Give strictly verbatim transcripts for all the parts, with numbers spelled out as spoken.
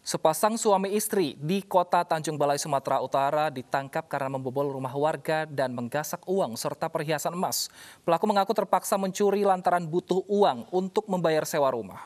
Sepasang suami istri di kota Tanjung Balai, Sumatera Utara ditangkap karena membobol rumah warga dan menggasak uang serta perhiasan emas. Pelaku mengaku terpaksa mencuri lantaran butuh uang untuk membayar sewa rumah.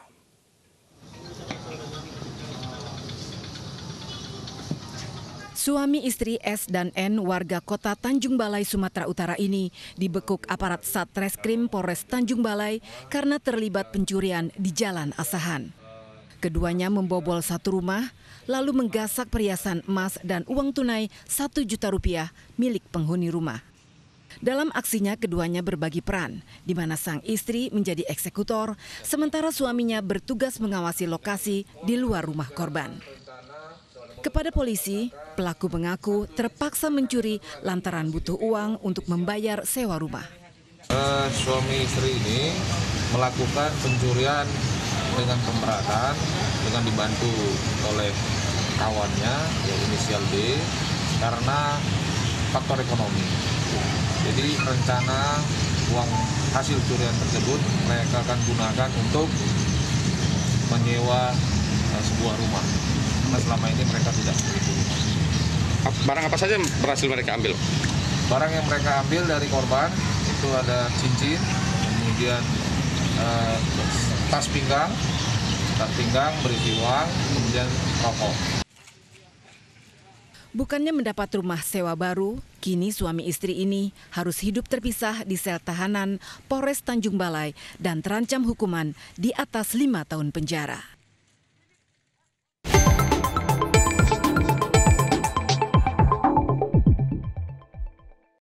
Suami istri S dan N warga kota Tanjung Balai, Sumatera Utara ini dibekuk aparat Satreskrim Polres Tanjung Balai karena terlibat pencurian di Jalan Asahan. Keduanya membobol satu rumah, lalu menggasak perhiasan emas dan uang tunai satu juta rupiah milik penghuni rumah. Dalam aksinya keduanya berbagi peran, di mana sang istri menjadi eksekutor, sementara suaminya bertugas mengawasi lokasi di luar rumah korban. Kepada polisi, pelaku mengaku terpaksa mencuri lantaran butuh uang untuk membayar sewa rumah. Uh, suami istri ini melakukan pencurian dengan pemberatan dengan dibantu oleh kawannya yang inisial D karena faktor ekonomi. Jadi rencana uang hasil curian tersebut mereka akan gunakan untuk menyewa uh, sebuah rumah. Karena selama ini mereka tidak memiliki rumah. Barang apa saja berhasil mereka ambil? Barang yang mereka ambil dari korban itu ada cincin, kemudian uh, tas pinggang, tas pinggang berisi uang, kemudian rokok. Bukannya mendapat rumah sewa baru, kini suami istri ini harus hidup terpisah di sel tahanan Polres Tanjung Balai dan terancam hukuman di atas lima tahun penjara.